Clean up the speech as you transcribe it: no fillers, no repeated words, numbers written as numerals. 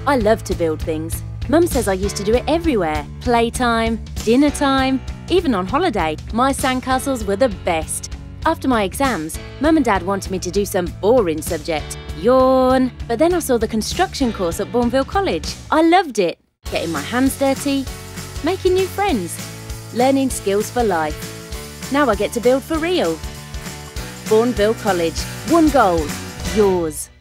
I love to build things. Mum says I used to do it everywhere. Playtime, dinner time, even on holiday. My sandcastles were the best. After my exams, Mum and Dad wanted me to do some boring subject. Yawn. But then I saw the construction course at Bournville College. I loved it. Getting my hands dirty, making new friends, learning skills for life. Now I get to build for real. Bournville College. One goal. Yours.